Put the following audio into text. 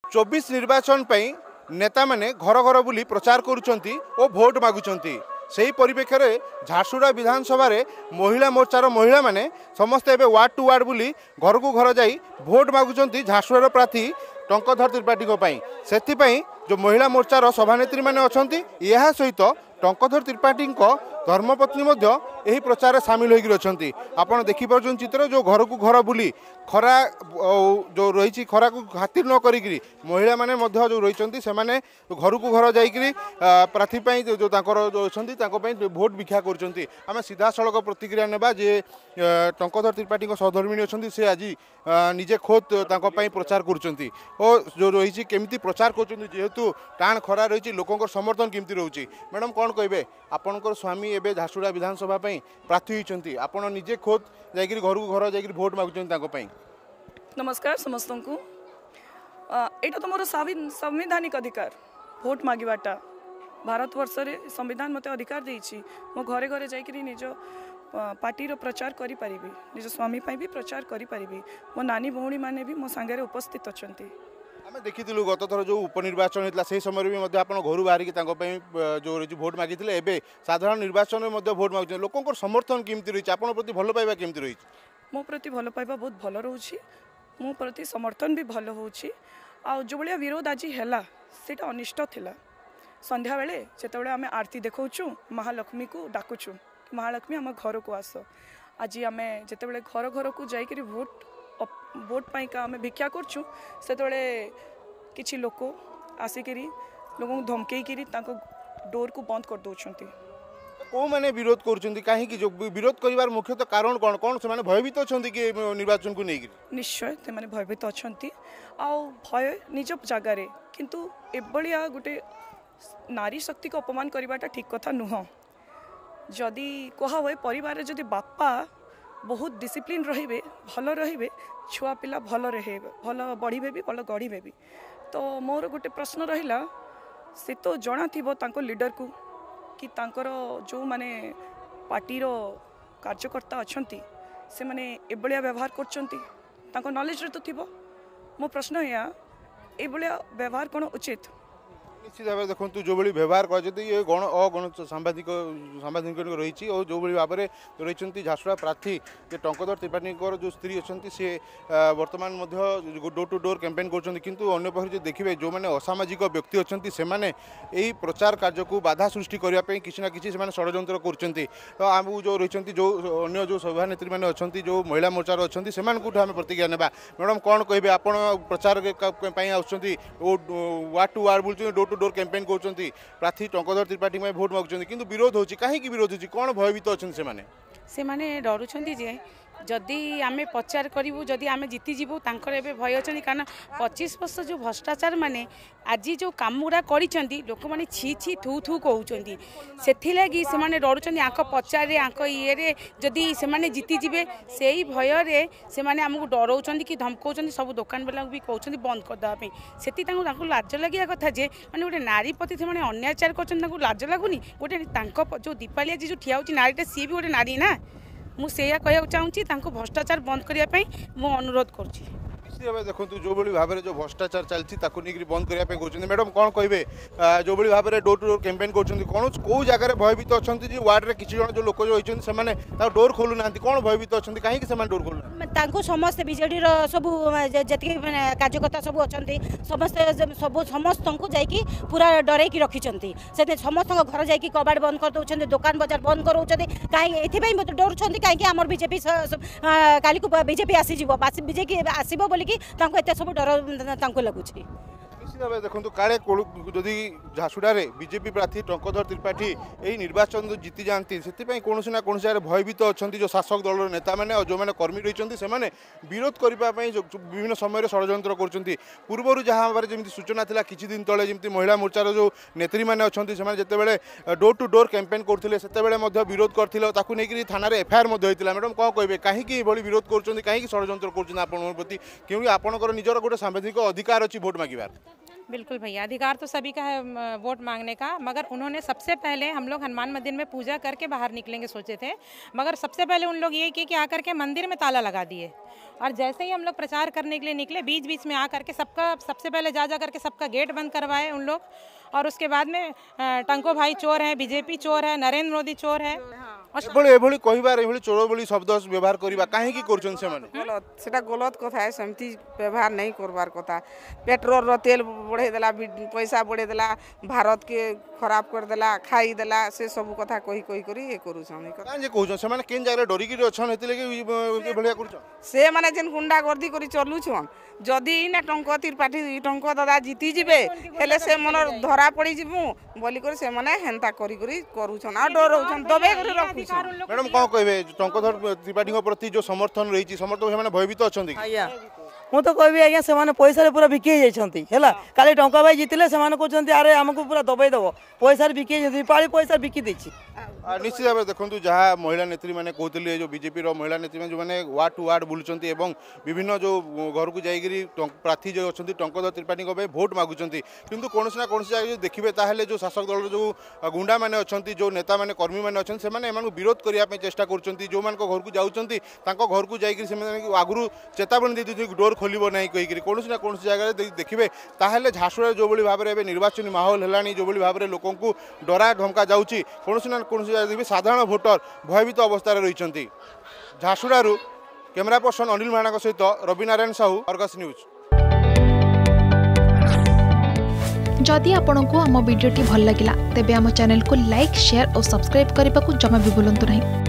24 निर्वाचन पई नेता माने घर घर बुली प्रचार करुचंती और भोट मागुचंती सही परिप्रेक्षी में झारसुगुड़ा विधानसभा रे महिला मोर्चार महिला माने समस्ते एबे वार्ड टू वार्ड बुली घर को घर जाई भोट मागुचंती झारसुगुड़ा प्रार्थी टंकधर त्रिपाठी से जो महिला मोर्चार सभानेत्री माने अछंती यह सहित टंकधर त्रिपाठी धर्मपत्नी यही प्रचार सामिल होती आपड़ देखिपुर चित्र जो घर को घर बुली खरा जो रही खरा को खातिर न करी महिला माने जो रही से घर को घर जाकरी प्रार्थी जो जो अच्छा भोट भिक्षा कर सीधा सड़क प्रतिक्रिया नेबा जे टंकधर त्रिपाठी सहधर्मिणी अच्छा से आज निजे खोद प्रचार कर जो रही केमी प्रचार करेतु टाण खरा रही लोक समर्थन केमती रोचे मैडम कौन कहे आपणकर स्वामी एवं झारसुगुड़ा विधानसभा प्रार्थी होती आपण निजे खोद जाकरी घर को घर जा भोट मागुं। नमस्कार समस्त को यहाँ तो मोर संवैधानिक अधिकार भोट मागिबाटा भारत वर्ष रे संविधान मते अधिकार देछि मो घरे घरे जाकरी निज पार्टी रो प्रचार करि परिबी निज स्वामी भी प्रचार करि परिबी मो नानी भौणी माने भी मो संगे उपस्थित अछंती। आम देखी गत थर जो उपनिर्वाचन होता से समय भी आप घर बाहर जो रही भोट मागी एवं साधारण निर्वाचन में भोट मागुचे लोक समर्थन केमती रही आप प्रति भल पाइबा केमती रही मो प्रति भल पाइबा बहुत भल रोची मो प्रति समर्थन भी भल होची आ जो भाया विरोध आज है सीटा अनिष्ट थिला संध्या बेले जिते आम आरती देखु महालक्ष्मी को डाकुचु महालक्ष्मी आम घर को आस आज आम जिते घर घर को जाकर भोट पाइका आम भिक्षा करछु से किछि लोक आसिकी लोक धमकेकरी डोर को बंद कर दौरान कौ मैंने विरोध करुँच कहीं जो विरोध कर मुख्यतः कारण कौन कौन से भयभीत अच्छा कि निर्वाचन को लेकिन निश्चय से भयभीत अच्छा भय निज जगार किंतु एभलिया गोटे नारी शक्ति को अपमान करवाटा ठीक कथा नुह जदि कह हुए परिवार जदि बापा बहुत डिसिप्लिन रहिबे भल रहिबे छुआ पिला भल रहे भल बढ़िबे भी भल गढ़िबे भी तो मोर गोटे प्रश्न रहिला से तो जना थिबो तांको लीडर को कि तांकर जो माने पार्टी रो कार्यकर्ता अछंती से माने एबलिया व्यवहार करछंती तांको नॉलेज रे तो थिबो मो प्रश्न या एबलिया व्यवहार कोन उचित निश्चित भाव देखो जो भाई व्यवहार कर गण अगण सांबादिक रही और जो भाव में रही झारसुगुड़ा प्रार्थी टंकधर त्रिपाठी जो स्त्री अच्छा सी बर्तमान डोर टू डोर कैंपेन कर देखिए जो मैंने असामाजिक व्यक्ति अच्छा से प्रचार कार्य को बाधा सृष्टि करने किसी ना कि षड्यंत्र कर आम जो रही जो अन्य जो सभानेत्री मैंने अच्छा जो महिला मोर्चार अच्छा से आम प्रतिक्रिया नेबा मैडम कौन कहे आप प्रचार वार्ड टू वार्ड बुलूँ डोर टू डोर कैंपेन कर प्रार्थी टंकधर त्रिपाठी भोट मागुं कि विरोध होची कहीं विरोध होची कौन भयभीत अच्छा से डरुंच जदि आम प्रचार करूँ जदि आम जीतीजु तर ए भय अच्छा कारण 25 वर्ष जो भ्रष्टाचार माने आज जो कम गुड़ा कर लोक मैंने छी छी थू थू कहते से लगी से डरुंच आंक प्रचार आंक ये जदि से जीतीजे से ही भय से आमको डराऊँ कि धमकाऊँ सब दुकान वाला भी कहते बंद करदेवाई से लाज लगे कथा जे मैंने गोटे नारी प्रति से अन्याचार कर लाज लगुनि गोटे जो दीपाली आज जो ठिया हो नारीटा सी भी गोटे नारी ना मुझे कहना चाहूँगी भ्रष्टाचार बंद करने मु अनुरोध करुँची देखो जो भाव में जो भ्रष्टाचार चलती बंद करने कहते मैडम कौन कहे जो भाव में डोर टू डोर कैंपेन कर कौ जगह भयभीत अच्छा वार्ड में किसी जन जो लोक जो होती डोर खोलू ना कौन भयभीत अच्छा कहीं डोर खोलू समस्त बीजेडी सब जी कार्यकर्ता सब अच्छा समस्त समस्त को जाकि पूरा डर रखिंट से समस्त घर जा कबाड़ बंद कर दौरान दुकान बजार बंद कर कहीं मत डरुंच कहीं आम बीजेपी काली को बीजेपी आसीज बीजेपी आसब बोल एत सब डर लगुच देखो काले जदि झारसुगुड़ा बीजेपी प्रार्थी टंकधर त्रिपाठी यही निर्वाचन जीति जाती से कौन ना कौन जगह भयभीत अच्छा जो शासक दल नेता मैंने और जो मैंने कर्मी रही से विरोध करने विभिन्न समय षड्यंत्र कर पूर्वर जहाँ भाव जमी सूचना था किसी दिन तले जमी महिला मोर्चार जो नेत्री मैंने अच्छा से जिते डोर टू डोर कैंपेन करते से विरोध करते थाना एफआईआर होता मैडम कौन कहे कहीं विरोध कर षड्यंत्र कर प्रति क्योंकि आपंकर निजर गोटे सांविधिक अधिकार अच्छी भोट मागिबार बिल्कुल भैया, अधिकार तो सभी का है वोट मांगने का, मगर उन्होंने सबसे पहले हम लोग हनुमान मंदिर में पूजा करके बाहर निकलेंगे सोचे थे, मगर सबसे पहले उन लोग ये किए कि आकर के मंदिर में ताला लगा दिए। और जैसे ही हम लोग प्रचार करने के लिए निकले, बीच बीच में आकर के सबका सबसे पहले जा करके सबका गेट बंद करवाए उन लोग। और उसके बाद में टंको भाई चोर है, बीजेपी चोर है, नरेंद्र मोदी चोर है। एभली कहबार एभली चोर बोली शब्द व्यवहार करबा काहे की करछन से माने गलत, सेटा गलत कथा है, सेमती व्यवहार नहीं करबार कथा। पेट्रोल रो तेल बढ़े देला, पैसा बढ़े देला, भारत के खराब कर देला, खाई देला, से सब कथा कही कही करी ए करूछन। काहे जे कहछन से माने केन जागरे डरी की अछन हेतिले के भलिया करछन से माने जेन गुंडा गर्दी करी चलुछन। जदी ना टंक त्रिपाठी टंक दादा जीती जिबे हेले से मन धरा पड़ी जिबु बोली कर से माने हेंता करी करी करूछन आ डरउछन दबे करी रखुछन। मैडम कौन कहबे टंकधर त्रिपाठी प्रति जो समर्थन रही समर्थक से भयभीत अच्छा ମୁଁ ତ କହିବି ଆଜ୍ଞା ସେମାନେ ପଇସାରେ ପୁରା ବିକି ହେଇଯାଇଛନ୍ତି ହେଲା। କାଲି ଟଙ୍କା ଭାଇ ଜିତିଲେ ସେମାନେ କହୁଛନ୍ତି ଆରେ ଆମକୁ ପୁରା ଦବାଇ ଦେବ, ପଇସାରେ ବିକି ହେଇଛନ୍ତି, ପାଳି ପଇସା ବିକି ଦେଇଛି। निश्चित भाव देखो जहाँ महिला नेत्री मैंने कहते जो बीजेपी महिला नेत्री जो मैंने वार्ड टू वार्ड बुलूँ और विभिन्न जो घर को जाकरी प्रार्थी जो अच्छा टंकधर त्रिपाठी भोट मागुंट किंतु कौन ना कौन जगह देखिए ताहले जो शासक दल जो गुंडा मैंने अच्छा जो नेता मैंने कर्मी मैंने अच्छा से विरोध करने चेष्टा कर जो मान घर को जाऊँच घर को जाकरी आगुरी चेतावनी दे डोर खोल ना कहीकि कौन ना कौन जगह देखिए ताहले झारसुगुड़ा जो भाव में निर्वाचन माहौल है जो भाव में लोक डरा धमका जाऊँगी कौन ना कौन देखिए साधारण भोटर भयभीत अवस्था रही। झारसुगुड़ा कैमरा पर्सन अनिल महाना सहित रवि नारायण साहू, अर्गस न्यूज। जदि आपंक आम भिडी भल लगा तेब आम चैनल को लाइक शेयर और सब्सक्राइब करने को जमा भी भूलु नहीं।